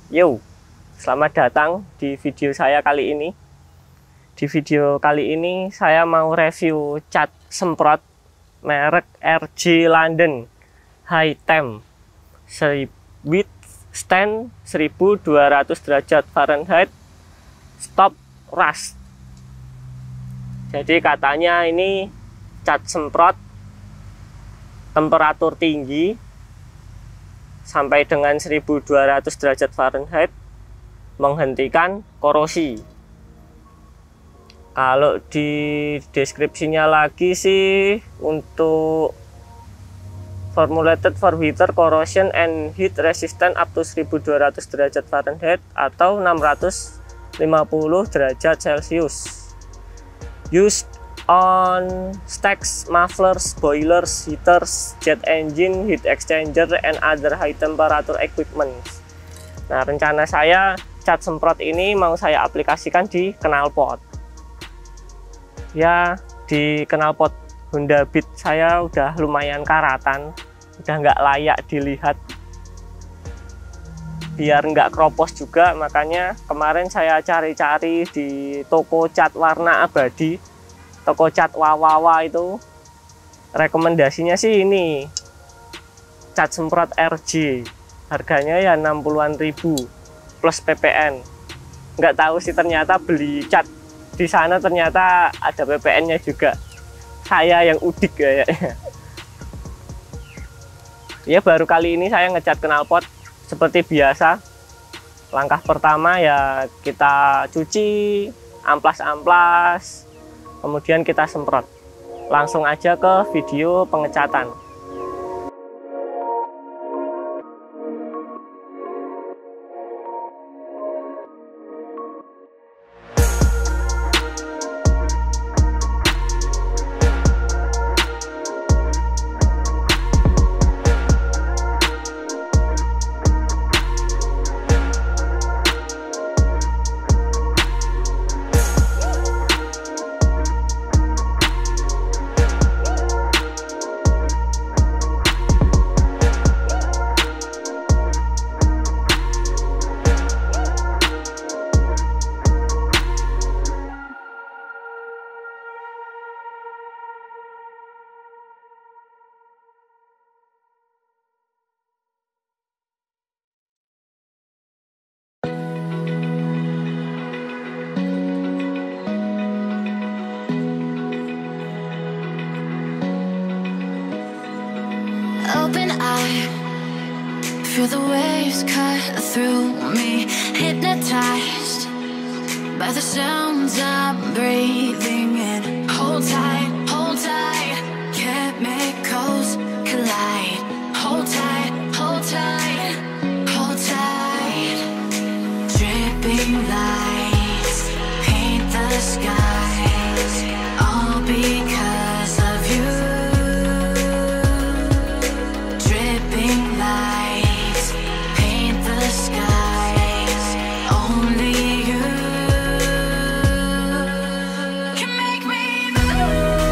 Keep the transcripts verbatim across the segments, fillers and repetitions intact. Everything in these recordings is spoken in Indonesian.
Yo, selamat datang di video saya kali ini. Di video kali ini saya mau review cat semprot merek R J London High Temp with stand seribu dua ratus derajat Fahrenheit, stop rust. Jadi katanya ini cat semprot temperatur tinggi sampai dengan seribu dua ratus derajat Fahrenheit, menghentikan korosi. Kalau di deskripsinya lagi sih, untuk formulated for heater corrosion and heat resistant up to seribu dua ratus derajat Fahrenheit atau enam ratus lima puluh derajat Celcius. Used on stacks, mufflers, boilers, heaters, jet engine, heat exchanger, and other high temperature equipment. Nah, rencana saya cat semprot ini mau saya aplikasikan di knalpot. Ya, di knalpot Honda Beat saya udah lumayan karatan, udah nggak layak dilihat. Biar nggak kropos juga, makanya kemarin saya cari-cari di toko cat warna abadi, toko cat Wawawa itu. Rekomendasinya sih ini cat semprot R J, harganya ya enam puluhan ribu plus P P N. Nggak tahu sih, ternyata beli cat di sana ternyata ada P P N-nya juga. Saya yang udik kayaknya. Ya, baru kali ini saya ngecat knalpot. Seperti biasa, langkah pertama ya kita cuci, amplas-amplas, kemudian kita semprot. Langsung aja ke video pengecatan. Open eye, feel the waves cut through me, hypnotized by the sounds I'm breathing in. Hold tight, hold tight, chemicals collide. Hold tight, hold tight, hold tight. Dripping lights paint the skies, all because of you. Only you can make me move.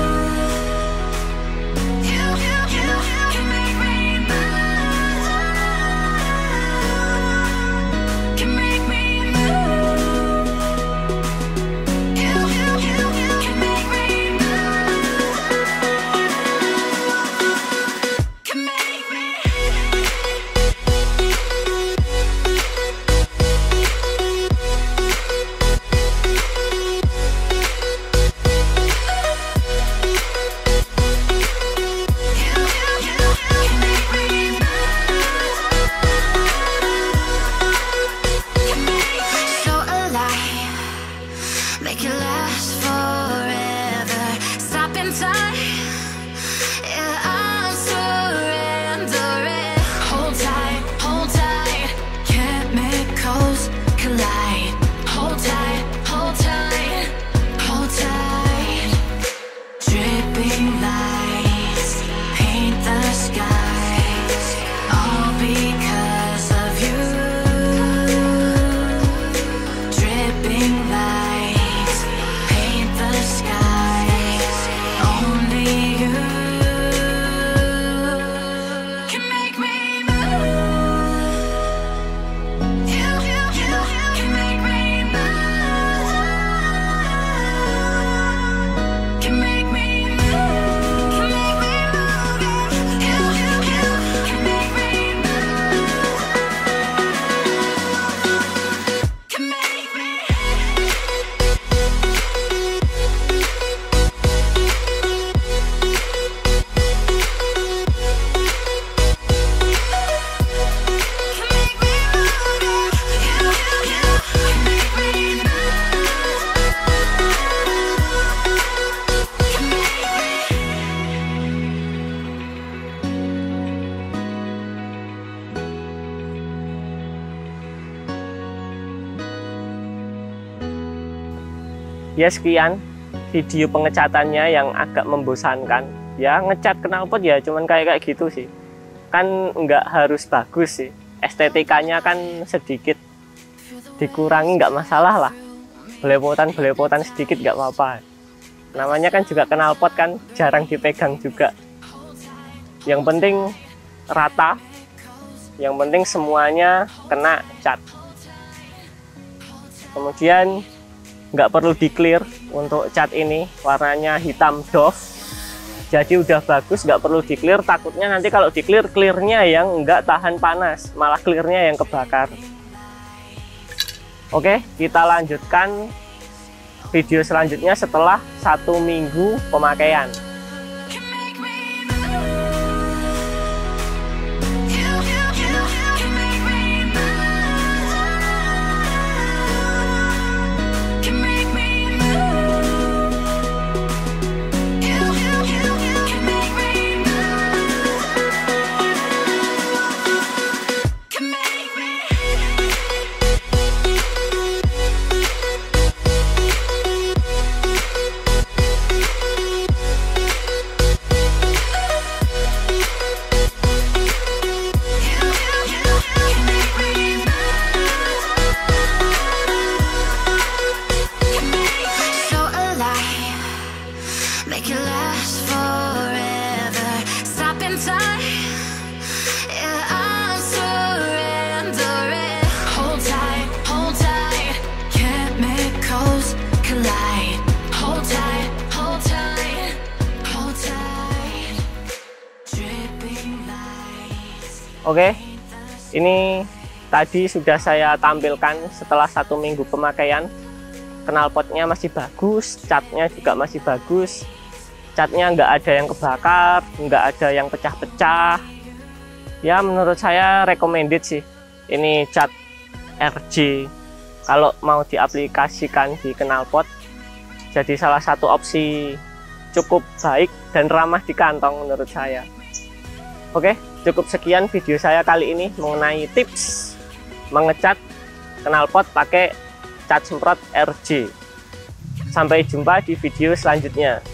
Ya sekian video pengecatannya yang agak membosankan. Ya ngecat knalpot ya cuman kayak kayak gitu sih. Kan nggak harus bagus sih. Estetikanya kan sedikit dikurangi nggak masalah lah. Belepotan-belepotan sedikit nggak apa-apa. Namanya kan juga knalpot kan jarang dipegang juga. Yang penting rata. Yang penting semuanya kena cat. Kemudian nggak perlu di clear untuk cat ini, warnanya hitam doff. Jadi udah bagus, nggak perlu di clear. Takutnya nanti kalau di clear, clearnya yang nggak tahan panas, malah clearnya yang kebakar. Oke, kita lanjutkan video selanjutnya setelah satu minggu pemakaian. Make it last forever. Stop in time. Yeah, I'm surrendering. Hold tight, hold tight. Chemicals collide. Hold tight, hold tight, hold tight. Dripping lights. Oke, ini tadi sudah saya tampilkan setelah satu minggu pemakaian. Knalpotnya masih bagus, catnya juga masih bagus. Catnya nggak ada yang kebakar, nggak ada yang pecah-pecah. Ya menurut saya recommended sih. Ini cat R J kalau mau diaplikasikan di knalpot. Jadi salah satu opsi cukup baik dan ramah di kantong menurut saya. Oke, cukup sekian video saya kali ini mengenai tips mengecat knalpot pakai cat semprot R J. Sampai jumpa di video selanjutnya.